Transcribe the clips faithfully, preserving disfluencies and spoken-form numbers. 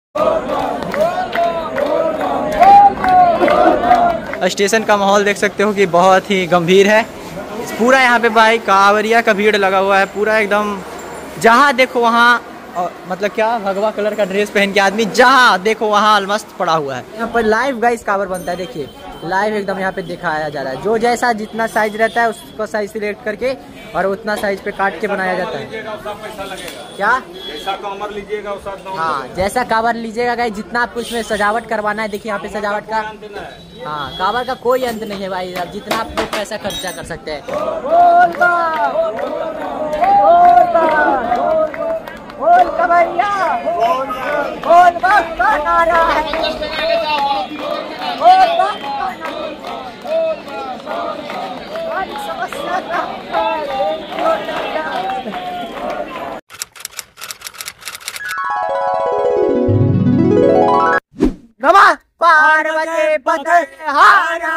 Station का माहौल देख सकते हो कि बहुत ही गंभीर है। पूरा यहाँ पे भाई कांवरिया का भीड़ लगा हुआ है, पूरा एकदम जहाँ देखो वहाँ, मतलब क्या भगवा कलर का ड्रेस पहन के आदमी जहाँ देखो वहाँ अलमस्त पड़ा हुआ है। यहाँ पर लाइव गाइस कांवर बनता है, देखिए लाइव एकदम यहाँ पे दिखाया जा रहा है। जो जैसा जितना साइज रहता है उसको साइज सिलेक्ट करके और उतना साइज पे काट के बनाया जाता है। क्या जैसा कांवर लीजिएगा, हाँ जैसा कांवर लीजिएगा गाइस, जितना आपको इसमें सजावट करवाना है। देखिए यहाँ पे सजावट का, हाँ कांवर का कोई अंत नहीं है भाई, आप जितना आप लोग पैसा खर्चा कर सकते हैं। नमः पार्वती पते हारा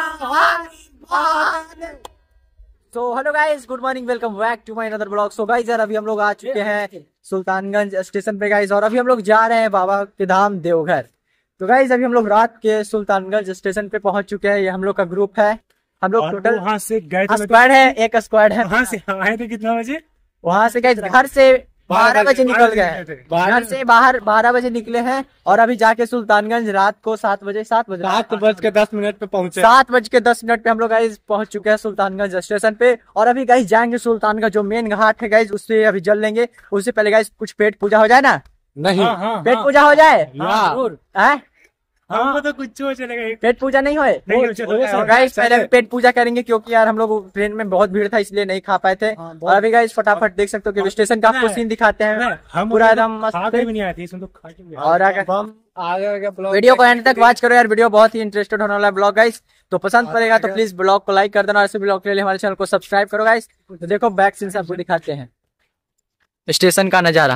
so hello guys, good morning, welcome back to my another blog. So guys यार अभी हम लोग आ चुके हैं सुल्तानगंज स्टेशन पे गाइस, और अभी हम लोग जा रहे हैं बाबा के धाम देवघर। तो गाइस अभी हम लोग रात के सुल्तानगंज स्टेशन पे पहुंच चुके हैं। ये हम लोग का ग्रुप है, हम लोग टोटल वहाँ से गए स्क्वाड है, एक स्क्वाड है। वहाँ से आए थे कितना बजे? वहाँ से गाइस घर से बारह बजे निकल गए, घर से बाहर बारह बजे निकले हैं और अभी जाके सुल्तानगंज रात को सात बजे सात बजे सात बज के दस मिनट पे पहुंचे। सात बज के दस मिनट पे हम लोग गाइस पहुंच चुके हैं सुल्तानगंज स्टेशन पे। और अभी गाइस जाएंगे सुल्तानगंज, जो मेन घाट है गाइस उससे अभी जल लेंगे। उससे पहले गाइस कुछ पेट पूजा हो जाए ना, नहीं हाँ, हाँ, पेट हाँ, पूजा हो जाए जरूर है। हमको तो कुछ चलेगा, पेट पूजा नहीं होए तो गाइस पहले पेट पूजा करेंगे, क्योंकि यार हम लोग ट्रेन में बहुत भीड़ था इसलिए नहीं खा पाए थे। और अभी गाइस फटाफट देख सकते हो कि स्टेशन का आपको सीन दिखाते हैं, पूरा एकदम मस्त। और वीडियो को एंड तक वॉच करो यार, वीडियो बहुत ही इंटरेस्टेड होने वाला है ब्लॉग गाइस। तो पसंद पड़ेगा तो प्लीज ब्लॉग को लाइक कर देना, और ऐसे ब्लॉग के लिए हमारे चैनल को सब्सक्राइब करो गाइस। तो देखो बैक सीन से आपको दिखाते हैं स्टेशन का नजारा।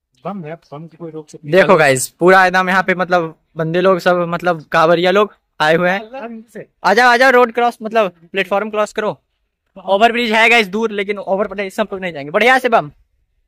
देखो गाइस पूरा एकदम यहाँ पे मतलब बंदे लोग सब, मतलब कांवरिया लोग आए हुए हैं। आजाओ आजाओ, रोड क्रॉस मतलब प्लेटफॉर्म क्रॉस करो। ओवर ब्रिज है गाइस दूर, लेकिन ओवर पर सब लोग नहीं जाएंगे। बढ़िया से बम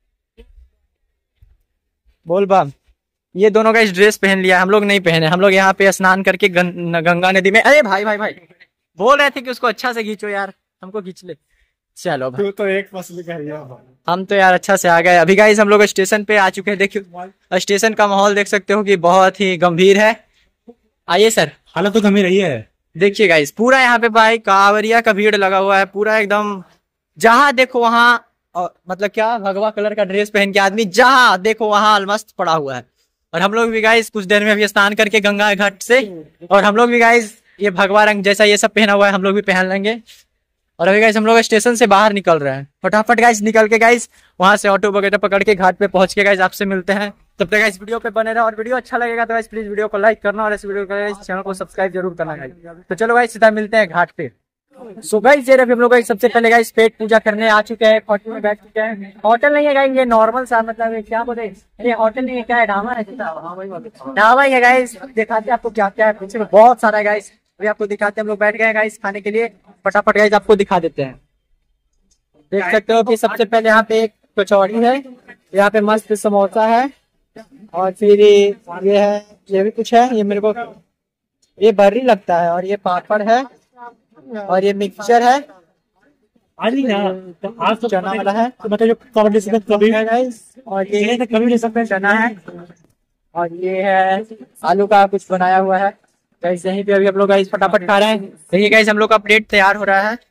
बोल बम। ये दोनों गाइस ड्रेस पहन लिया, हम लोग नहीं पहने। हम लोग यहाँ पे स्नान करके गं, गंगा नदी में, अरे भाई भाई भाई बोल रहे थे कि उसको अच्छा से खींचो यार, हमको खींच ले। चलो भाई तो एक फसली का हम तो यार अच्छा से आ गए। अभी गाइस हम लोग स्टेशन पे आ चुके हैं। देखियो स्टेशन का माहौल देख सकते हो कि बहुत ही गंभीर है। आइए सर, हालत तो गंभीर रही है। देखिए गाइस पूरा यहाँ पे भाई कांवरिया का भीड़ लगा हुआ है, पूरा एकदम जहाँ देखो वहाँ, मतलब क्या भगवा कलर का ड्रेस पहन के आदमी जहाँ देखो वहाँ अलमस्त पड़ा हुआ है। और हम लोग भी गाइस कुछ देर में अभी स्नान करके गंगा घाट से, और हम लोग भी गाइस ये भगवा रंग जैसा ये सब पहना हुआ है, हम लोग भी पहन लेंगे। और अभी गाइस हम लोग स्टेशन से बाहर निकल रहे हैं, फटाफट गाइस निकल के गाइस वहां से ऑटो वगैरह पकड़ के घाट पे पहुंच के गाइस आपसे मिलते हैं। तब तक गाइस वीडियो पे बने रहो, और वीडियो अच्छा लगेगा तो गाइस प्लीज वीडियो को लाइक करना, और इस वीडियो को गाइस चैनल को सब्सक्राइब जरूर करना गाइस। तो चलो गाइस सीधा मिलते हैं घाट पे। सो गाइस ये हम लोग गाइस सबसे पहले गाइस पेट पूजा करने आ चुके हैं, होटल में बैठ चुके हैं। होटल नहीं है गाइस, ये नॉर्मल सा मतलब क्या बोले, ये होटल नहीं है, क्या है, ढाबा है। ढाबा ही है गाइस, दिखाते हैं आपको क्या क्या है। पीछे में बहुत सारा है गाइस, अभी आपको दिखाते हैं। हम लोग बैठ गए गाइस खाने के लिए, फटाफट गाइस आपको दिखा देते हैं। देख सकते हो कि सबसे पहले यहाँ पे एक कचौड़ी है, यहाँ पे मस्त समोसा है, और फिर ये है, ये भी कुछ है, ये मेरे को ये बर्री लगता है, और ये पापड़ है, और ये मिक्सचर है, चना वाला है, मतलब कभी है गाइस, और ये कभी ले सकते हैं चना है, और ये है आलू का कुछ बनाया हुआ है गाइस। यहीं पे अभी हम लोग गाइस फटाफट खा रहे हैं। देखिए गाइस हम लोग का प्लेट तैयार हो रहा है।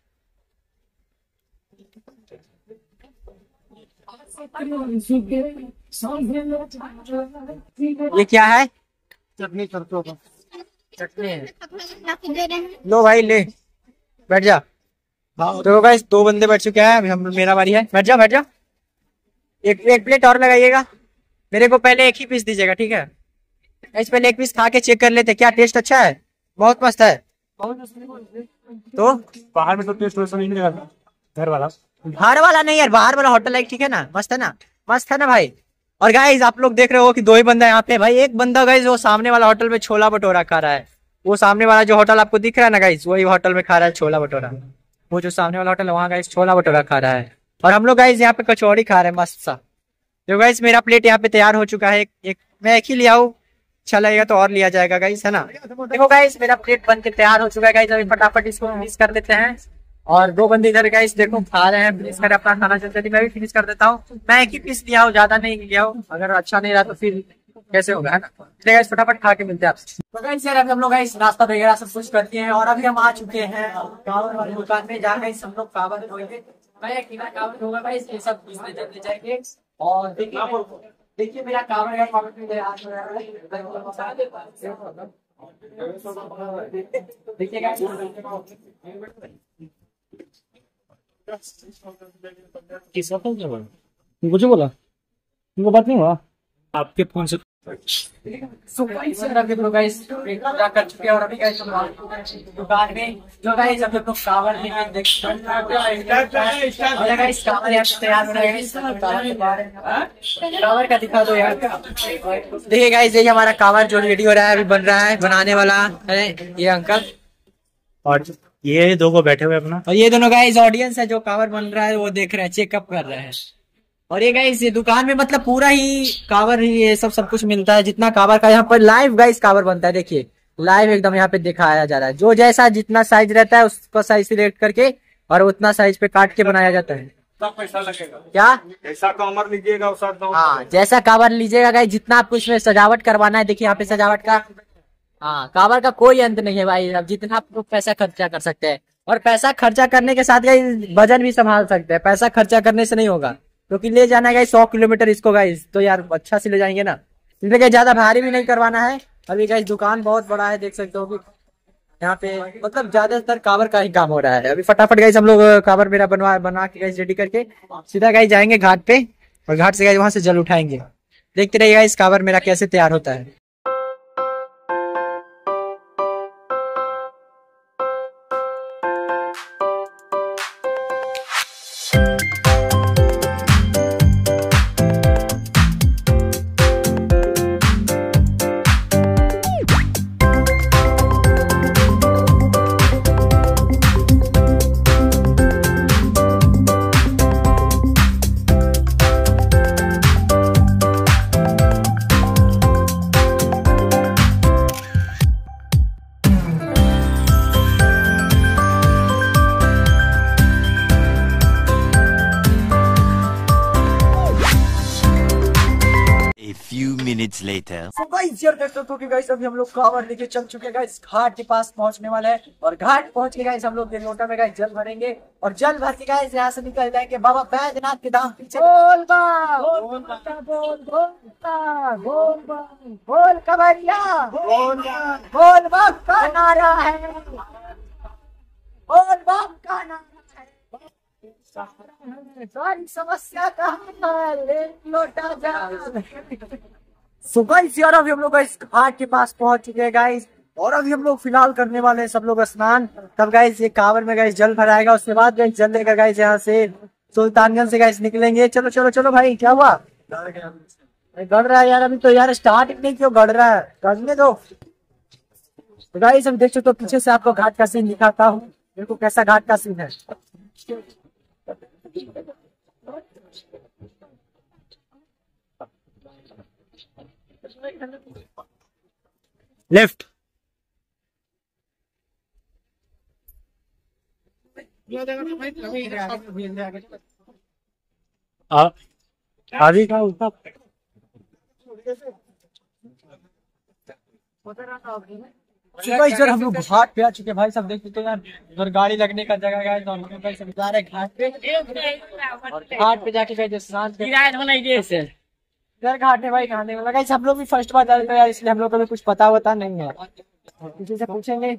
ये क्या है? चटनी, सरसों का चटनी है। लो भाई ले, बैठ जा। तो गाइस दो बंदे बैठ चुके हैं, अभी हम मेरा बारी है। बैठ जा बैठ जा। एक एक प्लेट और लगाइएगा, मेरे को पहले एक ही पीस दीजिएगा, ठीक है? इस पहले एक पीस खा के चेक कर लेते, क्या टेस्ट अच्छा है? बहुत मस्त है। तो बाहर में तो टेस्ट वैसा नहीं मिलेगा, घर वाला बाहर वाला नहीं यार, बाहर वाला होटल है, ठीक है ना? मस्त है ना, मस्त है ना भाई। और गाइस आप लोग देख रहे हो कि दो ही बंदा यहाँ पे भाई। एक बंदा गाइस वो सामने वाला होटल में छोला भटूरा खा रहा है, वो सामने वाला जो होटल आपको दिख रहा है ना गाइस, वही होटल में खा रहा है छोला भटूरा। वो जो सामने वाला होटल है वहाँ गाइस छोला भटूरा खा रहा है, और हम लोग गाइस यहाँ पे कचौड़ी खा रहे हैं मस्त सा। जो गाइस मेरा प्लेट यहाँ पे तैयार हो चुका है, एक, एक मैं एक ही ले आऊँ अच्छा लगेगा तो और लिया जाएगा गाइस, है ना। देखो गाइस मेरा प्लेट बन के तैयार हो चुका है गाइस, अभी फटाफट इसको फिनिश कर देते हैं। और दो बंदे इधर गाइस देखो खा रहे हैं, फिनिश कर अपना खाना चलते थे, मैं भी फिनिश कर देता हूँ। मैं एक ही पीस लिया हूँ, ज्यादा नहीं लिया हूँ, अगर अच्छा नहीं रहा तो फिर कैसे होगा, है ना। चलिए गाइस फटाफट खा के मिलते हैं आपसे। तो गाइस यार अभी हम लोग गाइस नाश्ता वगैरह सब कुछ करते हैं और अभी हम आ चुके हैं कावर वाली दुकान में, जहाँ गाइस हम लोग कावर धोएंगे। मैं अकेला कावर होगा गाइस, ये सब पीसने चलते जाएंगे। और देखिए देखिए मेरा कावर है, कावर में हाथ में देखिए गाइस। किस वक्त मुझे बोला तुमको बात नहीं हुआ आपके फोन से। सो गाइस अभी लोग गाइस पूरा कर चुके हैं और अभी गाइस दुकान में जो गाइस अभी लोग कावर लेके देख गाइस कावर यार तैयार हो रहा है। कावर का दिखा दो यार। देखिए गाइस ये हमारा कावर जो रेडी हो रहा है, अभी बन रहा है, बनाने वाला है ये अंकल और ये दो को बैठे हुए अपना, और ये दोनों गाइस ऑडियंस है जो कावर बन रहा है वो देख रहे हैं, चेकअप कर रहे हैं। और ये गाइस ये दुकान में मतलब पूरा ही कावर ही ये सब सब कुछ मिलता है, जितना कावर का यहाँ पर लाइव गाइस कावर बनता है। देखिए लाइव एकदम यहाँ पे दिखाया जा रहा है, जो जैसा जितना साइज रहता है उसका साइज सिलेक्ट करके और उतना साइज पे काट के बनाया जाता है। पैसा लगेगा क्या ऐसा कावर लीजिएगा उस हाँ जैसा कावर लीजिएगा गाइस, जितना आपको इसमें सजावट करवाना है। देखिए यहाँ पे सजावट का हाँ कावर का कोई अंत नहीं है भाई, अब जितना आप पैसा खर्चा कर सकते हैं। और पैसा खर्चा करने के साथ गाइस वजन भी संभाल सकते हैं, पैसा खर्चा करने से नहीं होगा, क्योंकि तो ले जाना है गाइस सौ किलोमीटर इसको गाइस, तो यार अच्छा से ले जाएंगे ना, इसलिए ज्यादा भारी भी नहीं करवाना है। अभी गाइस दुकान बहुत बड़ा है, देख सकते हो कि यहाँ पे मतलब ज्यादातर कावर का ही काम हो रहा है। अभी फटाफट गाइस हम लोग कावर मेरा बनवा बना के गाइस रेडी करके सीधा गाइस जाएंगे घाट पे, और घाट से गाइस वहां से जल उठाएंगे। देखते रहिए गाइस कावर मेरा कैसे तैयार होता है। minutes later. So guys यार देख सकते हो कि गाइस अभी हम लोग कावर लेके चल चुके हैं गाइस, घाट के पास पहुंचने वाले हैं। और घाट पहुंच के गाइस हम लोग लोटा में गाइस जल भरेंगे और जल भर के गाइस यहाँ से निकल जाएंगे बाबा बैद्यनाथ के धाम पीछे। बोल बा बोल बोल बोल बोल बोल कबरिया बोल बोल बाप का नारा है, बोल बाप का नारा है, सारी समस्या का हल है, लोटा जल। सो गाइस यार अभी हम लोग इस घाट के पास पहुंच चुके हैं गाइस, और अभी हम लोग फिलहाल करने वाले हैं सब लोग स्नान। तब गाइस ये कांवर में गाइस जल भराएगा, उसके बाद गाइस जल लेकर गाइस यहाँ से सुल्तानगंज से गाइस निकलेंगे। चलो चलो चलो भाई, क्या हुआ? गड़ रहा है यार, अभी तो यार स्टार्ट नहीं क्यों गड़ रहा है, गड़ने दो। तो गाइस हम देख सकते हो पीछे से आपको घाट का सीन दिखाता हूँ, देखो कैसा घाट का सीन है। लेफ्ट आगे का उसका इधर हम लोग घाट पे आ चुके भाई, सब देख सकते हो यार उधर गाड़ी लगने का जगह है, तो हम लोग सब जा रहे हैं घाट पे। और घाट पे जाके गए स्नान इधर घाट है भाई नहाने वाला। गाइस हम लोग भी फर्स्ट बार जा रहे हैं यार, इसलिए हम लोग को भी कुछ पता होता नहीं है, किसी से पूछेंगे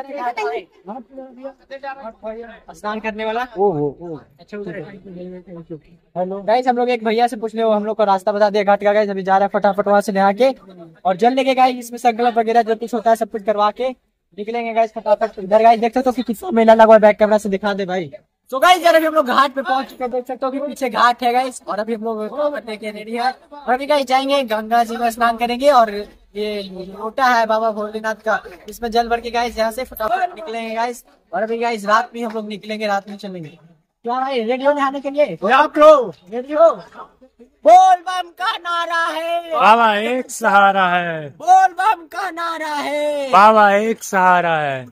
स्नान करने वाला। ओ हो ओ अच्छा हेलो गाइस, हम लोग एक भैया से पूछ ले, हम लोग को रास्ता बता दिया घाट का। गाइस अभी जा रहा है फटाफट वहां से नहा के और जल लेके गाइस इसमें संकल्प वगैरह जो कुछ होता है सब कुछ करवा के निकलेंगे गाइस फटाफट। इधर गाइस देख सकते हो कि कितना मेला लगा हुआ है, बैक कैमरा से दिखा दे भाई। तो गाइस यार अभी हम लोग घाट पे पहुंच चुके हैं, देख सकते हो कि पीछे घाट है गाइस, और अभी हम लोग रेडी है और अभी गाइस जाएंगे गंगा जी में स्नान करेंगे। और ये लोटा है बाबा भोलेनाथ का, इसमें जल भर के गाइस यहाँ से फटाफट निकलेंगे गाइस। और अभी गाइस रात में हम लोग निकलेंगे, रात में चलेंगे। क्या भाई रेडी हो नहाने के लिए? आप लोग रेडी हो? बोल बम का नारा है, बाबा एक सहारा है, बोल बम का नारा है, बाबा एक सहारा है।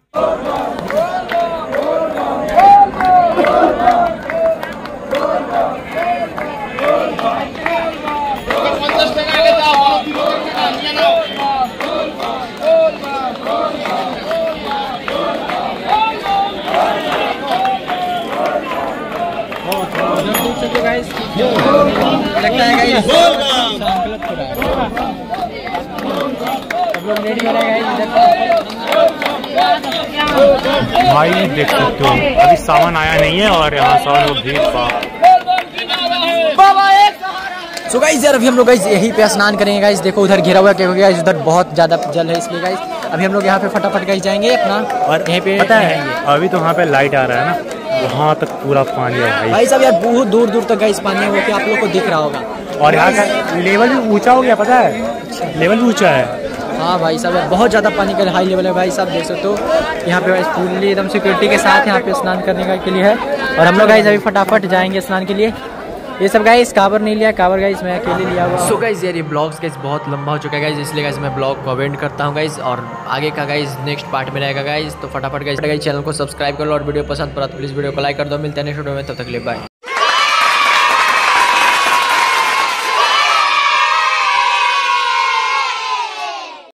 लगता है गाइस गलत हो रहा है। सब लोग रेडी हो रहे हैं गाइस। भाई देख सकते हो अभी सावन आया नहीं है और यहाँ सावन लोग भीड़ भाड़। सो गाइस यार अभी हम लोग गाइस यहीं पे स्नान करेंगे गाइस। देखो उधर घिरा हुआ क्योंकि गाइस उधर बहुत ज्यादा जल है इसलिए गाइस अभी हम लोग यहाँ पे फटाफट गाइस जाएंगे अपना और यहीं पे पता है अभी तो वहाँ पे लाइट आ रहा है ना, वहाँ तक पूरा पानी है भाई। भाई साहब यार बहुत दूर दूर तक गाइस पानी है वो कि आप लोग को दिख रहा होगा और यहाँ का लेवल भी ऊंचा हो गया, पता है लेवल भी ऊंचा है। हाँ भाई साहब यार बहुत ज़्यादा पानी का हाई लेवल है भाई साहब देख सकते हो। यहाँ पे फुल्ली एकदम सिक्योरिटी के साथ यहाँ पे स्नान करने के लिए है और हम लोग गाइस अभी फटाफट जाएंगे स्नान के लिए। ये सब गाइस कावर नहीं लिया, कावर गाइस मैं अकेले लिया हुआ। सो गाइस यार ये ब्लॉग्स गाइस बहुत लंबा हो चुका है गाइस इसलिए गाइस मैं ब्लॉग को एंड करता हूँ गाइस और आगे का गाइस नेक्स्ट पार्ट में रहेगा गाइस। तो फटाफट गाइस गाइस चैनल को सब्सक्राइब कर लो और वीडियो पसंद पड़ा तो प्लीज़ वीडियो को लाइक कर दो। मिलते हैं नेक्स्ट वीडियो में, तब तक के लिए बाय।